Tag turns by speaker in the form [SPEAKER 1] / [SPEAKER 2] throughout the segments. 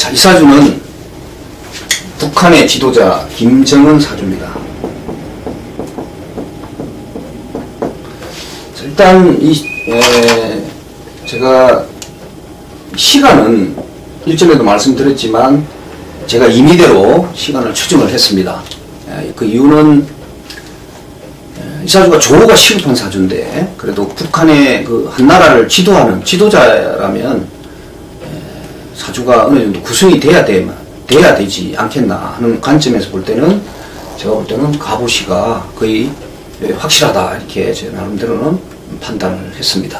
[SPEAKER 1] 자, 이 사주는 북한의 지도자 김정은 사주입니다. 자, 일단 제가 시간은 일전에도 말씀드렸지만 제가 임의대로 시간을 추정을 했습니다. 그 이유는 이 사주가 조가 시급한 사주인데 그래도 북한의 그 한 나라를 지도하는 지도자라면 사주가 어느 정도 구성이 돼야 되지 않겠나 하는 관점에서 볼 때는 제가 볼 때는 갑오시가 거의 확실하다 이렇게 제 나름대로는 판단을 했습니다.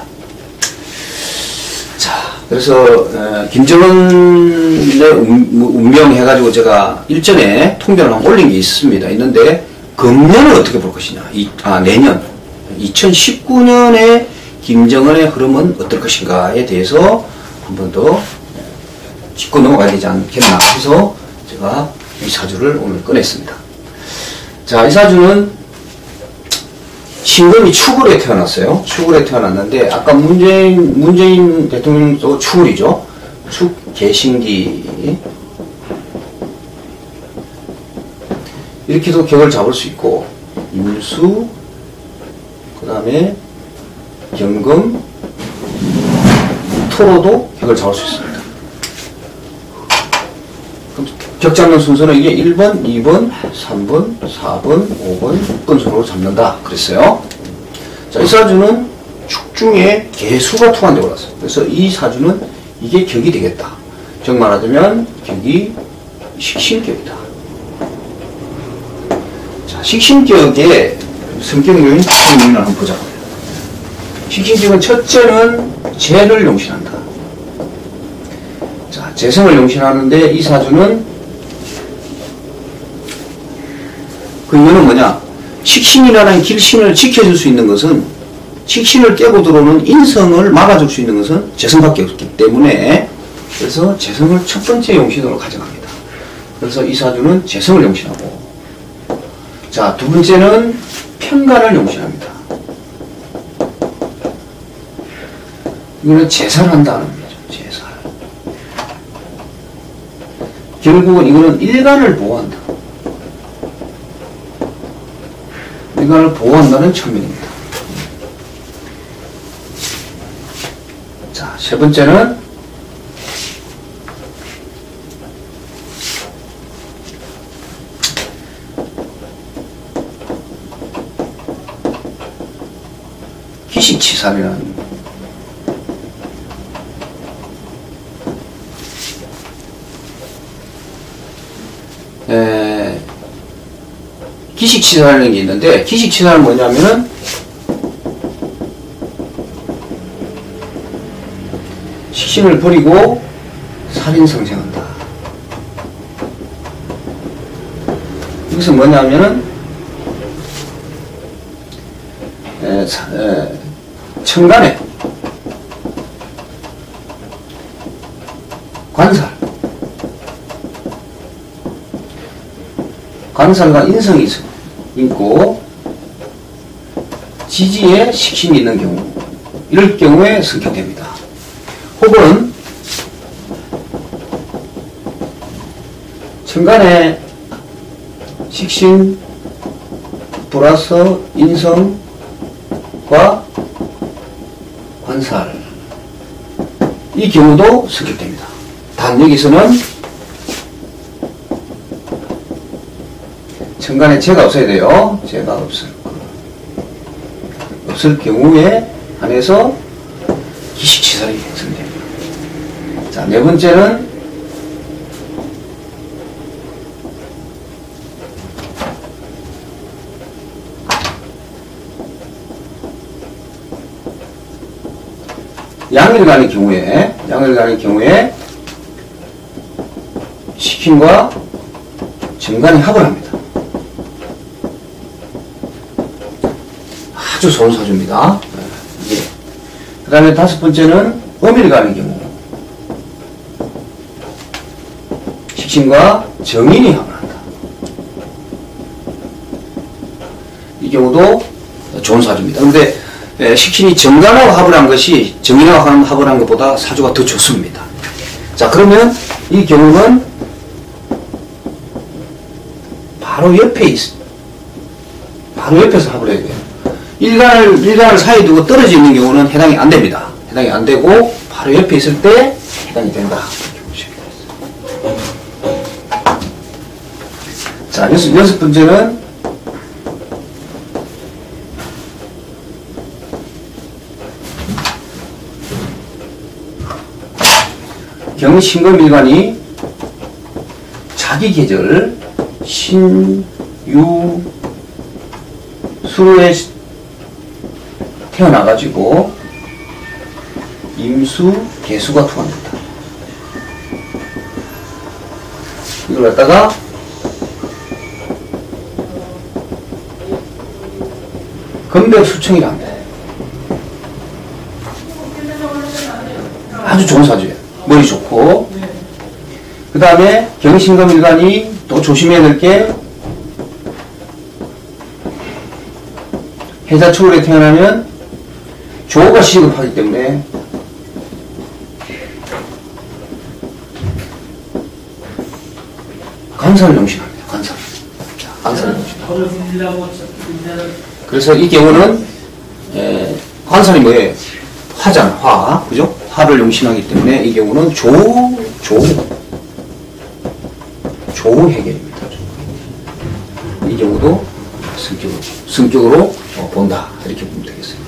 [SPEAKER 1] 자, 그래서 김정은의 운명 해가지고 제가 일전에 통계를 한번 올린 게 있는데 금년을 어떻게 볼 것이냐, 내년 2019년에 김정은의 흐름은 어떨 것인가에 대해서 한 번 더 짚고 넘어가야 되지 않겠나 해서 제가 이 사주를 오늘 꺼냈습니다. 자, 이 사주는 신금이 축월에 태어났어요. 축월에 태어났는데 아까 문재인 대통령도 축월이죠. 축, 개신기 이렇게도 격을 잡을 수 있고 임수, 그 다음에 경금, 토로도 격을 잡을 수 있습니다. 격 잡는 순서는 이게 1번, 2번, 3번, 4번, 5번, 6번 순으로 잡는다 그랬어요. 자, 이 사주는 축 중에 개수가 투한되고 올랐어요. 그래서 이 사주는 이게 격이 되겠다. 즉 말하자면 격이 식신격이다. 자, 식신격의 성격 요인, 특성 요인을 한번 보자. 식신격은 첫째는 재를 용신한다. 자, 재성을 용신하는데 이 사주는 그 이유는 뭐냐? 식신이라는 길신을 지켜줄 수 있는 것은, 식신을 깨고 들어오는 인성을 막아줄 수 있는 것은 재성밖에 없기 때문에, 그래서 재성을 첫 번째 용신으로 가져갑니다. 그래서 이 사주는 재성을 용신하고, 자, 두 번째는 편간을 용신합니다. 이거는 제살한다는 거죠. 제살. 결국은 이거는 일간을 보호한다. 일간을 보호한다는 측면입니다. 자, 세 번째는 기식치살이라는 기식치살이라는 게 있는데, 기식치살은 뭐냐면은 식신을 버리고 살인성생한다. 이것은 뭐냐면은 천간에 관살과 인성이 있고 지지에 식신이 있는 경우, 이럴 경우에 성격됩니다. 혹은 천간에 식신 플러스 인성과 관살, 이 경우도 성격됩니다. 단 여기서는 천간에 재가 없어야 돼요. 재가 없을 경우에 한해서 기식치살이 생깁니다. 자, 네 번째는 양을 가는 경우에 식신과 정간이 합을 합니다. 아주 좋은 사주입니다. 예. 그 다음에 다섯 번째는 음일 가는 경우, 식신과 정인이 합을 한다. 이 경우도 좋은 사주입니다. 그런데 식신이 정간하고 합을 한 것이 정인하고 합을 한 것보다 사주가 더 좋습니다. 자, 그러면 이 경우는 바로 옆에서 합을 해야 돼요. 일간을 사이에 두고 떨어져 있는 경우는 해당이 안 됩니다. 해당이 안 되고, 바로 옆에 있을 때 해당이 된다. 자, 여섯 번째는 경신금일간이 자기 계절 신유수에 태어나가지고 임수 개수가 투합된다. 이걸 갖다가 금백수청이랍니다. 아주 좋은 사주예요. 머리 좋고. 그 다음에 경신금일간이 또 조심해야 될 게, 해자축월에 태어나면 조가 시집을 하기 때문에 간사를 용신합니다. 간사를 용신합니다. 그래서 이 경우는 관살이 뭐예요? 화잖아, 화. 그죠? 화를 용신하기 때문에 이 경우는 조우 해결입니다. 이 경우도 성격으로 본다. 이렇게 보면 되겠어요.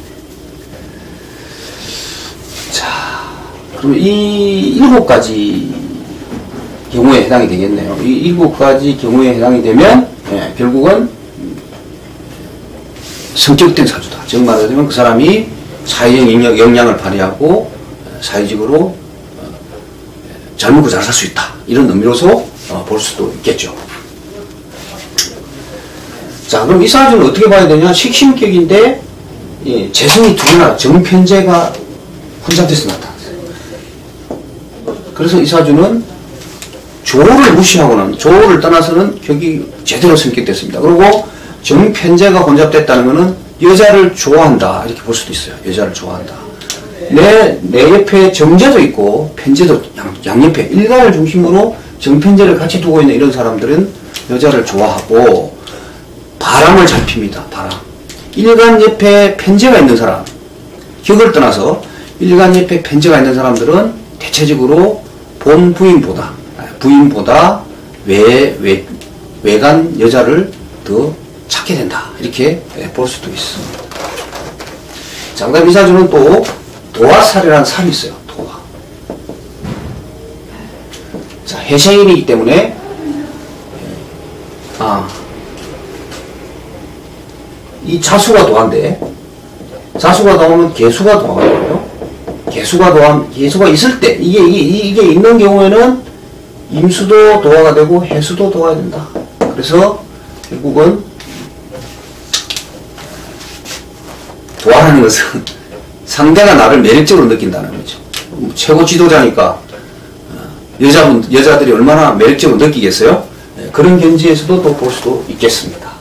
[SPEAKER 1] 자, 그러면 이 7가지 경우에 해당이 되겠네요. 이 7가지 경우에 해당이 되면 결국은 성격된 사주다. 즉 말하자면 그 사람이 사회적 역량을 발휘하고 사회적으로 잘 먹고 잘 살 수 있다. 이런 의미로서 볼 수도 있겠죠. 자, 그럼 이 사주는 어떻게 봐야 되냐? 식신격인데 재성이 두 개나 정편재가 혼잡돼서 나타났어요. 그래서 이 사주는 조를 무시하고는, 조를 떠나서는 격이 제대로 성격됐습니다. 그리고 정편재가 혼잡됐다는 것은 여자를 좋아한다. 이렇게 볼 수도 있어요. 여자를 좋아한다. 내 옆에 정제도 있고 편제도 양옆에 일간을 중심으로 정편제를 같이 두고 있는 이런 사람들은 여자를 좋아하고 바람을 잘 핍니다. 바람. 일간 옆에 편제가 있는 사람, 격을 떠나서 일간 옆에 편제가 있는 사람들은 대체적으로 본 부인보다 외간 여자를 더 찾게 된다. 이렇게 볼 수도 있습니다. 자, 그 다음 이 사주는 또 도화살이라는 살이 있어요. 도화. 자, 해생일이기 때문에 이 자수가 도화인데, 자수가 도화면 개수가 도화거든요. 개수가 있을 때, 이게 있는 경우에는 임수도 도화가 되고 해수도 도화가 된다. 그래서 결국은 도화라는 것은 상대가 나를 매력적으로 느낀다는 거죠. 최고 지도자니까 여자들이 얼마나 매력적으로 느끼겠어요? 그런 견지에서도 또 볼 수도 있겠습니다.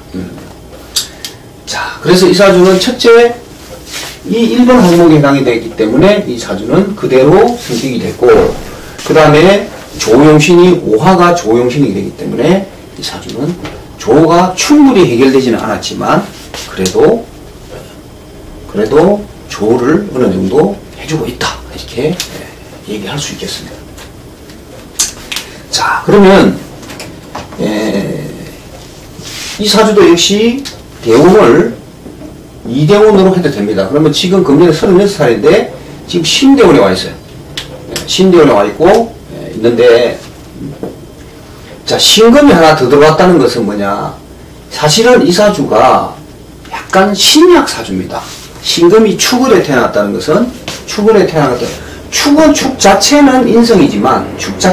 [SPEAKER 1] 자, 그래서 이 사주는 첫째, 이 1번 항목에 해당이 되기 때문에 이 사주는 그대로 성격이 됐고, 그 다음에 조용신이 5화가 조용신이 되기 때문에 이 사주는 조가 충분히 해결되지는 않았지만 그래도 조를 어느 정도 해주고 있다. 이렇게 얘기할 수 있겠습니다. 자, 그러면 이 사주도 역시 대운을 2대운으로 해도 됩니다. 그러면 지금 금년에 36살인데 지금 신대운에 와 있어요. 신대운에 와 있고 있는데, 자, 신금이 하나 더 들어왔다는 것은 뭐냐? 사실은 이 사주가 약간 신약 사주입니다. 신금이 축월에 태어났다는 것은, 축은 축 자체는 인성이지만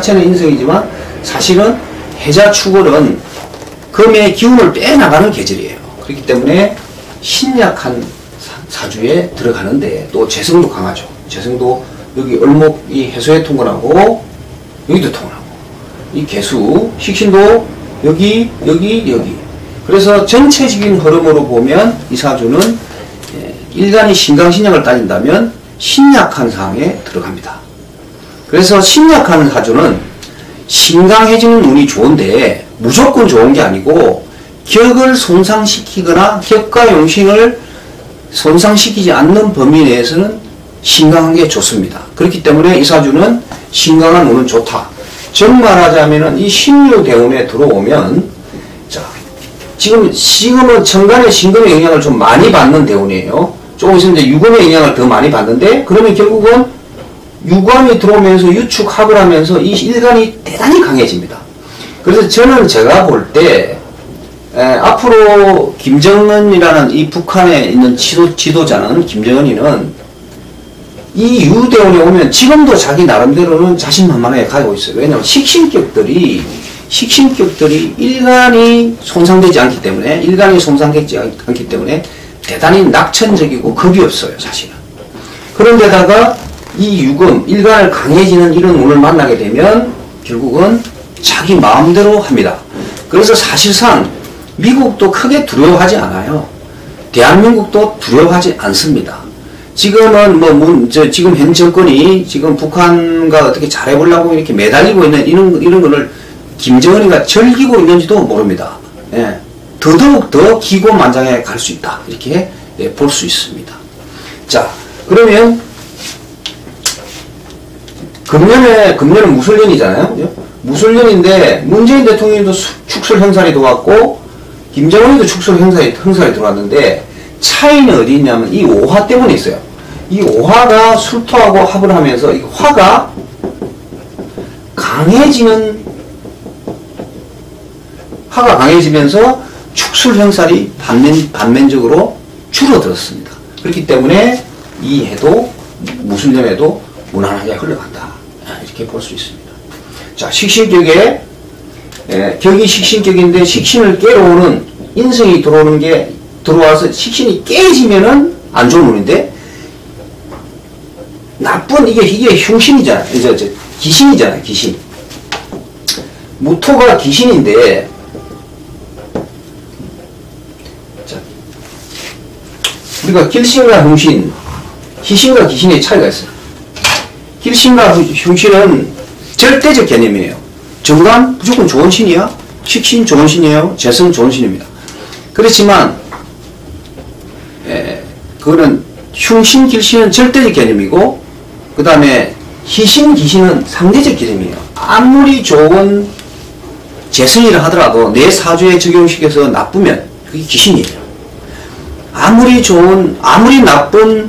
[SPEAKER 1] 사실은 해자 축월은 금의 기운을 빼나가는 계절이에요. 그렇기 때문에 신약한 사주에 들어가는데 또 재성도 강하죠. 재성도 여기 을목이 해소에 통근하고 여기도 통하고, 이 개수, 식신도 여기. 그래서 전체적인 흐름으로 보면 이 사주는 일간이 신강신약을 따진다면 신약한 상황에 들어갑니다. 그래서 신약하는 사주는 신강해지는 운이 좋은데 무조건 좋은 게 아니고 격을 손상시키거나 격과 용신을 손상시키지 않는 범위 내에서는 신강한 게 좋습니다. 그렇기 때문에 이 사주는 신강한 운은 좋다. 정말하자면은 이 신유대운에 들어오면, 자, 지금은 천간의 신금의 영향을 좀 많이 받는 대운이에요. 조금 있으면 이제 유금의 영향을 더 많이 받는데, 그러면 결국은 유관이 들어오면서 유축합을 하면서 이 일간이 대단히 강해집니다. 그래서 저는 제가 볼 때, 앞으로 김정은이라는 이 북한에 있는 지도자는, 김정은이는 이 유대운에 오면 지금도 자기 나름대로는 자신만만하게 가지고 있어요. 왜냐하면 식신격들이 일간이 손상되지 않기 때문에 대단히 낙천적이고 겁이 없어요, 사실은. 그런데다가 이 유금, 일간을 강해지는 이런 운을 만나게 되면 결국은 자기 마음대로 합니다. 그래서 사실상 미국도 크게 두려워하지 않아요. 대한민국도 두려워하지 않습니다. 지금은 지금 현 정권이 지금 북한과 어떻게 잘해보려고 이렇게 매달리고 있는 이런 거를 김정은이가 즐기고 있는지도 모릅니다. 예. 더더욱 더 기고만장해 갈 수 있다. 이렇게 볼 수 있습니다. 자, 그러면 금년은 무술년이잖아요. 그죠? 무술년인데 문재인 대통령도 축술 형살이 들어왔고 김정은이도 축술 형살이 들어왔는데 차이는 어디 있냐면 이 오화 때문에 있어요. 이 오화가 술토하고 합을 하면서 이 화가 강해지면서 축술 형살이 반면적으로 줄어들었습니다. 그렇기 때문에 이 해도 무술년에도 무난하게 흘러간다. 이렇게 볼 수 있습니다. 자, 식신격에 격이 식신격인데 식신을 깨러오는 인성이 들어와서 식신이 깨지면은 안 좋은 운인데 나쁜 이게 흉신이잖아요. 이제 기신이잖아요. 기신. 무토가 기신인데 자, 우리가 길신과 흉신, 희신과 기신의 차이가 있어요. 길신과 흉신은 절대적 개념이에요. 정관 무조건 좋은 신이야. 식신 좋은 신이에요. 재성 좋은 신입니다. 그렇지만 그거는 흉신, 길신은 절대적 개념이고 그 다음에 희신, 기신은 상대적 개념이에요. 아무리 좋은 재성이라 하더라도 내 사주에 적용시켜서 나쁘면 그게 기신이에요. 아무리 나쁜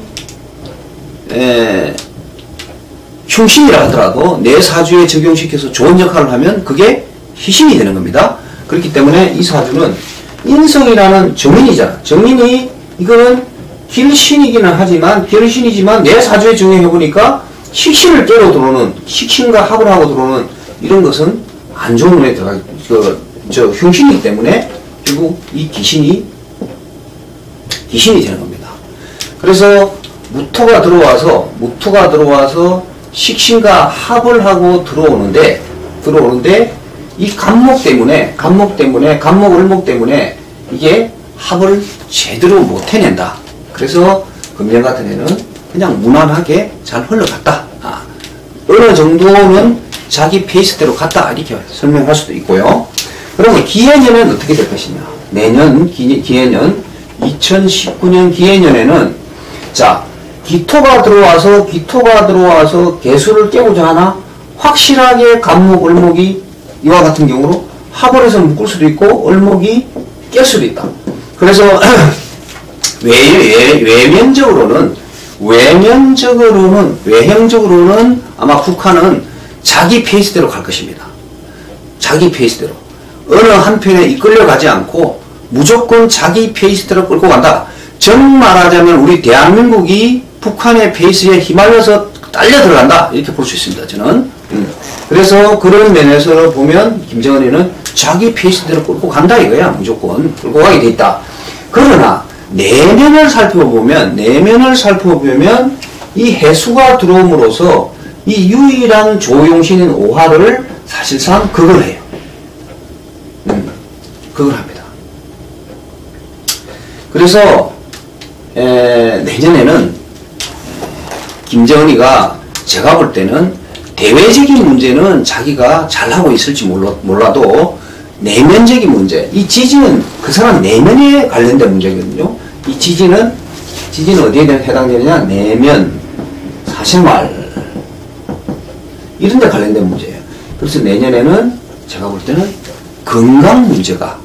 [SPEAKER 1] 흉신이라 하더라도 내 사주에 적용시켜서 좋은 역할을 하면 그게 희신이 되는 겁니다. 그렇기 때문에 이 사주는 인성이라는 정인이잖아. 정인이 이거는 길신이기는 하지만 결신이지만 내 사주에 적용해보니까 식신을 깨로 들어오는 식신과 합을 하고 들어오는 이런 것은 안 좋은 운에 들어가 흉신이기 때문에 결국 이 기신이 되는 겁니다. 그래서 무토가 들어와서 식신과 합을 하고 들어오는데 이 간목 때문에 을목 때문에 이게 합을 제대로 못 해낸다. 그래서 금년 같은 해는 그냥 무난하게 잘 흘러갔다. 어느 정도는 자기 페이스대로 갔다. 이렇게 설명할 수도 있고요. 그러면 기해년은 어떻게 될 것이냐. 내년 기해년 2019년 기해년에는 자 기토가 들어와서 개수를 깨고자 하나 확실하게 간목, 을목이 이와 같은 경우로 합을 해서 묶을 수도 있고 을목이 깰 수도 있다. 그래서 외형적으로는 아마 북한은 자기 페이스대로 갈 것입니다. 자기 페이스대로. 어느 한편에 이끌려가지 않고 무조건 자기 페이스대로 끌고 간다. 정말하자면 우리 대한민국이 북한의 페이스에 휘말려서 딸려 들어간다. 이렇게 볼 수 있습니다. 저는. 그래서 그런 면에서 보면 김정은이는 자기 페이스대로 끌고 간다 이거야. 무조건 끌고 가게 돼 있다. 그러나 내면을 살펴보면 이 해수가 들어옴으로써 이 유일한 조용신인 오화를 사실상 극을 해요. 극을 합니다. 그래서 내년에는 김정은이가 제가 볼 때는 대외적인 문제는 자기가 잘하고 있을지 몰라도 내면적인 문제, 이 지지는 그 사람 내면에 관련된 문제거든요. 이 지지는 어디에 해당되느냐? 내면, 사생활, 이런 데 관련된 문제예요. 그래서 내년에는 제가 볼 때는 건강 문제가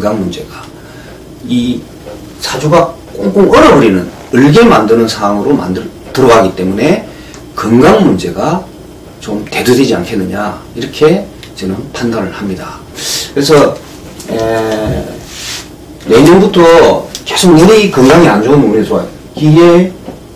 [SPEAKER 1] 이 사주가 꽁꽁 얼어버리는, 얼게 만드는 상황으로 들어가기 때문에 건강 문제가 좀 대두되지 않겠느냐, 이렇게 저는 판단을 합니다. 그래서 내년부터 계속 내내 건강이 안 좋은 운이 좋아요. 기해,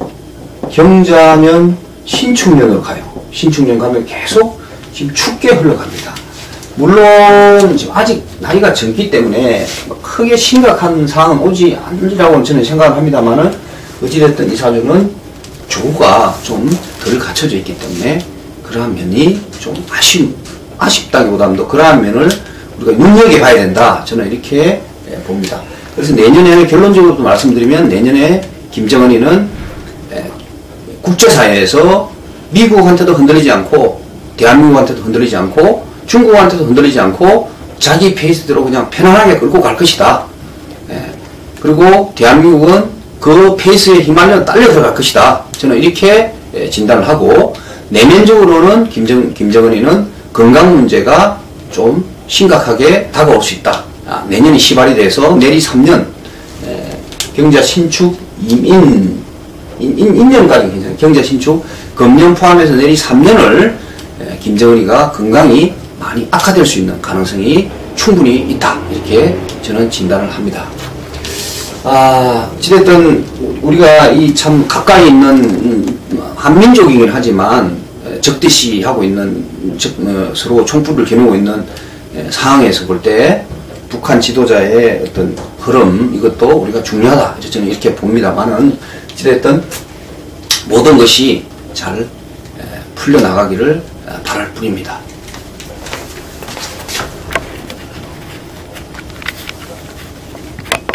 [SPEAKER 1] 경자면 신축년으로 가요. 신축년 가면 계속 지금 춥게 흘러갑니다. 물론 지금 아직 나이가 젊기 때문에 크게 심각한 상황은 오지 않으리라고 저는 생각을 합니다만은, 어찌됐든 이 사주는 조가 좀 덜 갖춰져 있기 때문에 그러한 면이 좀 아쉽다기보다는 더 그러한 면을 우리가 눈여겨봐야 된다, 저는 이렇게 봅니다. 그래서 내년에 결론적으로 말씀드리면, 내년에 김정은이는 국제사회에서 미국한테도 흔들리지 않고, 대한민국한테도 흔들리지 않고, 중국한테도 흔들리지 않고, 자기 페이스대로 그냥 편안하게 끌고 갈 것이다. 그리고 대한민국은 그 페이스에 휘말려 딸려 들어갈 것이다. 저는 이렇게 진단을 하고, 내면적으로는 김정은이는 건강 문제가 좀 심각하게 다가올 수 있다. 내년이 시발이 돼서 내리 3년, 경자 신축, 인년까지 괜찮아요. 경자 신축, 금년 포함해서 내리 3년을 김정은이가 건강이 많이 악화될 수 있는 가능성이 충분히 있다, 이렇게 저는 진단을 합니다. 어찌됐든 우리가 이 참 가까이 있는 한민족이긴 하지만 적대시 하고 있는, 서로 총불을 겨누고 있는 상황에서 볼 때 북한 지도자의 어떤 흐름, 이것도 우리가 중요하다, 저는 이렇게 봅니다만은, 어찌됐든 모든 것이 잘 풀려나가기를 바랄 뿐입니다.